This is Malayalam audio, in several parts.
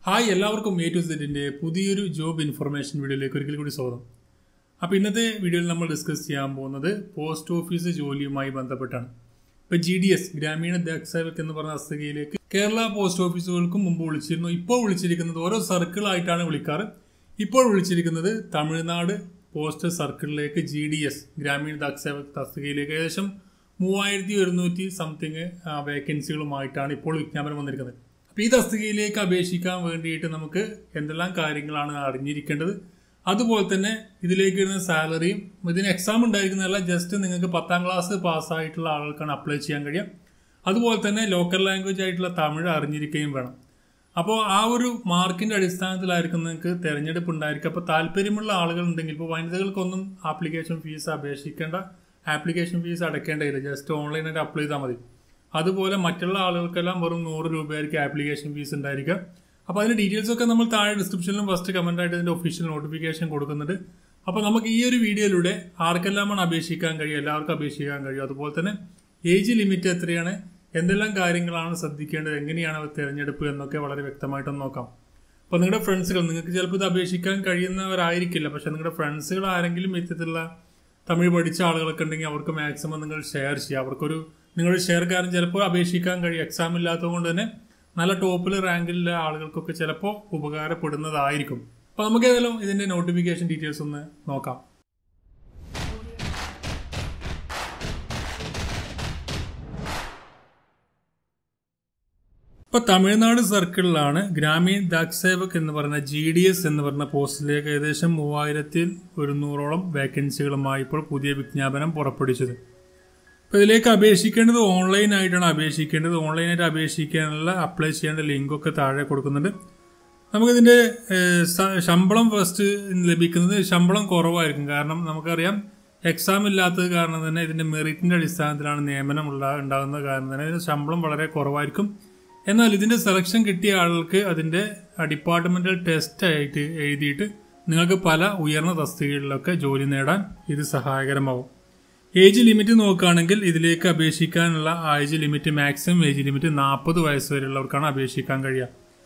ഹായ് എല്ലാവർക്കും A to Zന്റെ പുതിയൊരു ജോബ് ഇൻഫർമേഷൻ വീഡിയോയിലേക്ക് ഒരിക്കൽ കൂടി സ്വാഗതം. അപ്പോൾ ഇന്നത്തെ വീഡിയോയിൽ നമ്മൾ ഡിസ്കസ് ചെയ്യാൻ പോകുന്നത് പോസ്റ്റ് ഓഫീസ് ജോലിയുമായി ബന്ധപ്പെട്ടാണ്. ഇപ്പോൾ GDS ഗ്രാമീണ ദാക്സേവക് എന്ന് പറഞ്ഞ തസ്തികയിലേക്ക് കേരള പോസ്റ്റ് ഓഫീസുകൾക്കും മുമ്പ് വിളിച്ചിരുന്നു. ഇപ്പോൾ വിളിച്ചിരിക്കുന്നത് ഓരോ സർക്കിളായിട്ടാണ് വിളിക്കാറ്. ഇപ്പോൾ വിളിച്ചിരിക്കുന്നത് തമിഴ്നാട് പോസ്റ്റ് സർക്കിളിലേക്ക് GDS ഗ്രാമീണ ദാക്സേവക് തസ്തികയിലേക്ക് ഏകദേശം 3100 സംതിങ് വേക്കൻസികളുമായിട്ടാണ് ഇപ്പോൾ വിജ്ഞാപനം വന്നിരിക്കുന്നത്. അപ്പോൾ ഈ തസ്തികയിലേക്ക് അപേക്ഷിക്കാൻ വേണ്ടിയിട്ട് നമുക്ക് എന്തെല്ലാം കാര്യങ്ങളാണ് അറിഞ്ഞിരിക്കേണ്ടത്, അതുപോലെ തന്നെ ഇതിലേക്ക് വരുന്ന സാലറിയും, ഇതിന് എക്സാം ഉണ്ടായിരിക്കുന്നതല്ല, ജസ്റ്റ് നിങ്ങൾക്ക് 10ാം ക്ലാസ് പാസ്സായിട്ടുള്ള ആളുകൾക്കാണ് അപ്ലൈ ചെയ്യാൻ കഴിയുക. അതുപോലെ തന്നെ ലോക്കൽ ലാംഗ്വേജ് ആയിട്ടുള്ള തമിഴ് അറിഞ്ഞിരിക്കുകയും വേണം. അപ്പോൾ ആ ഒരു മാർക്കിൻ്റെ അടിസ്ഥാനത്തിലായിരിക്കും നിങ്ങൾക്ക് തിരഞ്ഞെടുപ്പ് ഉണ്ടായിരിക്കുക. അപ്പോൾ താല്പര്യമുള്ള ആളുകൾ ഉണ്ടെങ്കിൽ, ഇപ്പോൾ വനിതകൾക്കൊന്നും ആപ്ലിക്കേഷൻ ഫീസ് ആപ്ലിക്കേഷൻ ഫീസ് അടയ്ക്കേണ്ടതില്ല, ജസ്റ്റ് ഓൺലൈനായിട്ട് അപ്ലൈ ചെയ്താൽ മതി. അതുപോലെ മറ്റുള്ള ആളുകൾക്കെല്ലാം വെറും 100 രൂപയായിരിക്കും ആപ്ലിക്കേഷൻ ഫീസ് ഉണ്ടായിരിക്കുക. അപ്പോൾ അതിൻ്റെ ഡീറ്റെയിൽസൊക്കെ നമ്മൾ താഴെ ഡിസ്ക്രിപ്ഷനിലും ഫസ്റ്റ് കമൻറ്റായിട്ട് ഇതിൻ്റെ ഒഫീഷ്യൽ നോട്ടിഫിക്കേഷൻ കൊടുക്കുന്നുണ്ട്. അപ്പോൾ നമുക്ക് ഈ ഒരു വീഡിയോയിലൂടെ ആർക്കെല്ലാമാണ് അപേക്ഷിക്കാൻ കഴിയും, എല്ലാവർക്കും അപേക്ഷിക്കാൻ കഴിയും, അതുപോലെ തന്നെ ഏജ് ലിമിറ്റ് എത്രയാണ്, എന്തെല്ലാം കാര്യങ്ങളാണ് ശ്രദ്ധിക്കേണ്ടത്, എങ്ങനെയാണ് തിരഞ്ഞെടുപ്പ് എന്നൊക്കെ വളരെ വ്യക്തമായിട്ടൊന്ന് നോക്കാം. അപ്പോൾ നിങ്ങളുടെ ഫ്രണ്ട്സുകൾ, നിങ്ങൾക്ക് ചിലപ്പോൾ ഇത് അപേക്ഷിക്കാൻ കഴിയുന്നവരായിരിക്കില്ല, പക്ഷേ നിങ്ങളുടെ ഫ്രണ്ട്സുകൾ ആരെങ്കിലും ഇത്തരത്തിലുള്ള തമിഴ് പഠിച്ച ആളുകളൊക്കെ ഉണ്ടെങ്കിൽ അവർക്ക് മാക്സിമം നിങ്ങൾ ഷെയർ ചെയ്യുക. അവർക്കൊരു നിങ്ങളുടെ ഷെയർ കാരണം ചിലപ്പോൾ അപേക്ഷിക്കാൻ കഴിയും. എക്സാം ഇല്ലാത്തതുകൊണ്ട് തന്നെ നല്ല ടോപ്പിൽ റാങ്കിലുള്ള ആളുകൾക്കൊക്കെ ചിലപ്പോൾ ഉപകാരപ്പെടുന്നതായിരിക്കും. അപ്പോൾ നമുക്ക് ഏതായാലും ഇതിൻ്റെ നോട്ടിഫിക്കേഷൻ ഡീറ്റെയിൽസ് ഒന്ന് നോക്കാം. ഇപ്പോൾ തമിഴ്നാട് സർക്കിളിലാണ് ഗ്രാമീൺ ദാക്സേവക് എന്ന് പറയുന്ന GDS എന്ന് പറഞ്ഞ പോസ്റ്റിലേക്ക് ഏകദേശം 3100ഓളം വേക്കൻസികളുമായി ഇപ്പോൾ പുതിയ വിജ്ഞാപനം പുറപ്പെടുവിച്ചത്. അപ്പോൾ ഇതിലേക്ക് അപേക്ഷിക്കേണ്ടത് ഓൺലൈനായിട്ടാണ് അപേക്ഷിക്കേണ്ടത്. ഓൺലൈനായിട്ട് അപേക്ഷിക്കാനുള്ള അപ്ലൈ ചെയ്യേണ്ട ലിങ്കൊക്കെ താഴെ കൊടുക്കുന്നുണ്ട്. നമുക്കിതിൻ്റെ ശമ്പളം ഫസ്റ്റ് ലഭിക്കുന്നത് ശമ്പളം കുറവായിരിക്കും. കാരണം നമുക്കറിയാം എക്സാം ഇല്ലാത്തത് കാരണം തന്നെ ഇതിൻ്റെ മെറിറ്റിൻ്റെ അടിസ്ഥാനത്തിലാണ് നിയമനം ഉണ്ടാകുന്ന കാരണം തന്നെ ഇതിൻ്റെ ശമ്പളം വളരെ കുറവായിരിക്കും. എന്നാൽ ഇതിൻ്റെ സെലക്ഷൻ കിട്ടിയ ആളുകൾക്ക് അതിൻ്റെ ഡിപ്പാർട്ട്മെൻ്റൽ ടെസ്റ്റ് ആയിട്ട് എഴുതിയിട്ട് നിങ്ങൾക്ക് പല ഉയർന്ന തസ്തികകളിലൊക്കെ ജോലി നേടാൻ ഇത് സഹായകരമാവും. ഏജ് ലിമിറ്റ് നോക്കുകയാണെങ്കിൽ ഇതിലേക്ക് അപേക്ഷിക്കാനുള്ള age limit, maximum age limit 40 വയസ്സ് വരെയുള്ളവർക്കാണ് അപേക്ഷിക്കാൻ കഴിയുക.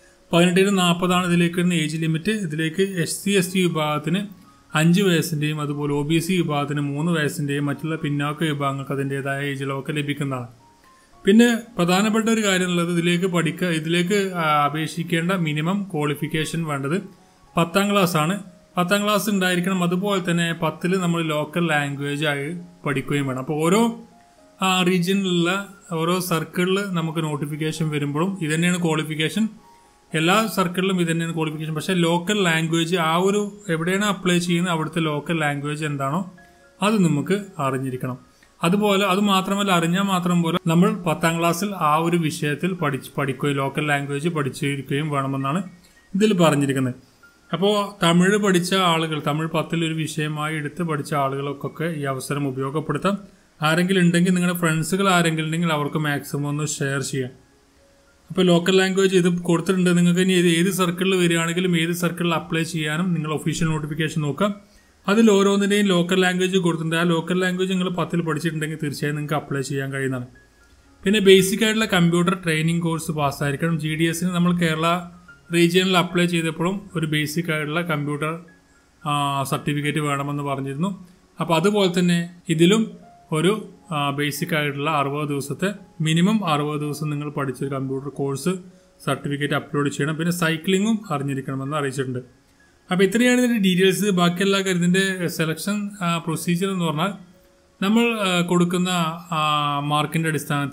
18-40 ഇതിലേക്ക് വരുന്ന ഏജ് ലിമിറ്റ്. ഇതിലേക്ക് SC/ST വിഭാഗത്തിന് 5 വയസ്സിൻ്റെയും അതുപോലെ OBC വിഭാഗത്തിന് 3 വയസ്സിൻ്റെയും മറ്റുള്ള പിന്നാക്ക വിഭാഗങ്ങൾക്ക് അതിൻ്റെതായ ഏജ് ഇളവൊക്കെ ലഭിക്കുന്നതാണ്. പിന്നെ പ്രധാനപ്പെട്ട ഒരു കാര്യം ഉള്ളത്, ഇതിലേക്ക് അപേക്ഷിക്കേണ്ട മിനിമം ക്വാളിഫിക്കേഷൻ വേണ്ടത് 10ാം ക്ലാസ് ആണ്. 10ാം ക്ലാസ് ഉണ്ടായിരിക്കണം. അതുപോലെ തന്നെ 10ൽ നമ്മൾ ലോക്കൽ ലാംഗ്വേജ് ആയി പഠിക്കുകയും വേണം. അപ്പോൾ ഓരോ റീജിയനിലുള്ള ഓരോ സർക്കിളിൽ നമുക്ക് നോട്ടിഫിക്കേഷൻ വരുമ്പോഴും ഇത് തന്നെയാണ് ക്വാളിഫിക്കേഷൻ. എല്ലാ സർക്കിളിലും ഇത് തന്നെയാണ് ക്വാളിഫിക്കേഷൻ. പക്ഷേ ലോക്കൽ ലാംഗ്വേജ് എവിടെയാണ് അപ്ലൈ ചെയ്യുന്നത് അവിടുത്തെ ലോക്കൽ ലാംഗ്വേജ് എന്താണോ അത് നമുക്ക് അറിഞ്ഞിരിക്കണം. അതുപോലെ അത് മാത്രമല്ല, അറിഞ്ഞാൽ മാത്രം പോലെ നമ്മൾ 10ാം ക്ലാസ്സിൽ ആ ഒരു വിഷയത്തിൽ പഠിക്കുകയും ലോക്കൽ ലാംഗ്വേജ് പഠിച്ചിരിക്കുകയും വേണമെന്നാണ് ഇതിൽ പറഞ്ഞിരിക്കുന്നത്. അപ്പോൾ തമിഴ് പഠിച്ച ആളുകൾ, തമിഴ് 10ൽ ഒരു വിഷയമായി എടുത്ത് പഠിച്ച ആളുകൾക്കൊക്കെ ഈ അവസരം ഉപയോഗപ്പെടുത്താം. ആരെങ്കിലും ഉണ്ടെങ്കിൽ, നിങ്ങളുടെ ഫ്രണ്ട്സുകൾ ആരെങ്കിലും ഉണ്ടെങ്കിൽ അവർക്ക് മാക്സിമം ഒന്ന് ഷെയർ ചെയ്യാം. അപ്പോൾ ലോക്കൽ ലാംഗ്വേജ് ഇത് കൊടുത്തിട്ടുണ്ട്. നിങ്ങൾക്ക് ഇനി ഏത് സർക്കിളിൽ വരികയാണെങ്കിലും ഏത് സർക്കിളിൽ അപ്ലൈ ചെയ്യാനും നിങ്ങൾ ഒഫീഷ്യൽ നോട്ടിഫിക്കേഷൻ നോക്കാം. അതിൽ ഓരോന്നിൻ്റെയും ലോക്കൽ ലാംഗ്വേജ് കൊടുത്തിട്ടുണ്ട്. ആ ലോക്കൽ ലാംഗ്വേജ് നിങ്ങൾ 10ൽ പഠിച്ചിട്ടുണ്ടെങ്കിൽ തീർച്ചയായും നിങ്ങൾക്ക് അപ്ലൈ ചെയ്യാൻ കഴിയുന്നതാണ്. പിന്നെ ബേസിക് ആയിട്ടുള്ള കമ്പ്യൂട്ടർ ട്രെയിനിങ് കോഴ്സ് പാസ്സായിരിക്കണം. GDSന് നമ്മൾ കേരള റീജിയനിൽ അപ്ലൈ ചെയ്തപ്പോഴും ഒരു ബേസിക് ആയിട്ടുള്ള കമ്പ്യൂട്ടർ സർട്ടിഫിക്കറ്റ് വേണമെന്ന് പറഞ്ഞിരുന്നു. അപ്പോൾ അതുപോലെ തന്നെ ഇതിലും ഒരു ബേസിക് ആയിട്ടുള്ള 60 ദിവസത്തെ മിനിമം 60 ദിവസം നിങ്ങൾ പഠിച്ചൊരു കമ്പ്യൂട്ടർ കോഴ്സ് സർട്ടിഫിക്കറ്റ് അപ്ലോഡ് ചെയ്യണം. പിന്നെ സൈക്ലിങ്ങും അറിഞ്ഞിരിക്കണമെന്ന് അറിയിച്ചിട്ടുണ്ട്. അപ്പോൾ ഇത്രയാണ് ഇതിൻ്റെ ഡീറ്റെയിൽസ്. ബാക്കിയെല്ലാ കാര്യത്തിൻ്റെ സെലക്ഷൻ പ്രൊസീജിയർ എന്ന് പറഞ്ഞാൽ നമ്മൾ കൊടുക്കുന്ന മാർക്കിൻ്റെ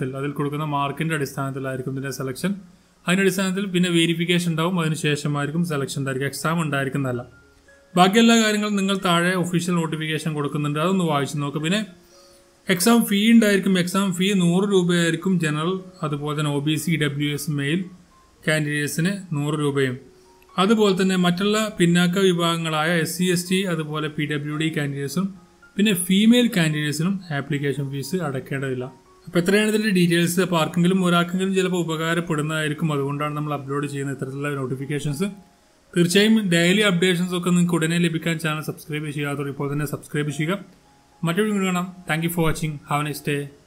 അടിസ്ഥാനത്തിലായിരിക്കും ഇതിൻ്റെ സെലക്ഷൻ. അതിൻ്റെ അടിസ്ഥാനത്തിൽ പിന്നെ വെരിഫിക്കേഷൻ ഉണ്ടാവും, അതിനുശേഷമായിരിക്കും സെലക്ഷൻ ഉണ്ടായിരിക്കും. എക്സാം ഉണ്ടായിരിക്കുന്നതല്ല. ബാക്കിയെല്ലാ കാര്യങ്ങളും നിങ്ങൾ താഴെ ഒഫീഷ്യൽ നോട്ടിഫിക്കേഷൻ കൊടുക്കുന്നുണ്ട്, അതൊന്ന് വായിച്ച് നോക്കുക. പിന്നെ എക്സാം ഫീ ഉണ്ടായിരിക്കും. എക്സാം ഫീ 100 രൂപയായിരിക്കും ജനറൽ, അതുപോലെ തന്നെ OBC EWS മെയിൽ കാൻഡിഡേറ്റ്സിന് 100 രൂപയും. അതുപോലെ തന്നെ മറ്റുള്ള പിന്നാക്ക വിഭാഗങ്ങളായ SC/ST അതുപോലെ PWD കാൻഡിഡേറ്റ്സും പിന്നെ ഫീമെയിൽ കാൻഡിഡേറ്റ്സിനും ആപ്ലിക്കേഷൻ ഫീസ് അടയ്ക്കേണ്ടതില്ല. അപ്പോൾ എത്രയാണ് ഇതിൻ്റെ ഡീറ്റെയിൽസ്. അപ്പോൾ ഒരാൾക്കെങ്കിലും ചിലപ്പോൾ ഉപകാരപ്പെടുന്നതായിരിക്കും. അതുകൊണ്ടാണ് നമ്മൾ അപ്ലോഡ് ചെയ്യുന്ന ഇത്തരത്തിലുള്ള നോട്ടിഫിക്കേഷൻസ്. തീർച്ചയായും ഡെയിലി അപ്ഡേഷൻസ് ഒക്കെ നിങ്ങൾക്ക് ഉടനെ ലഭിക്കാൻ ചാനൽ സബ്സ്ക്രൈബ് ചെയ്യാത്തവർ ഇപ്പോൾ തന്നെ സബ്സ്ക്രൈബ് ചെയ്യുക. മറ്റൊരു വീഡിയോ കാണാം. Thank you for watching. Have a nice day.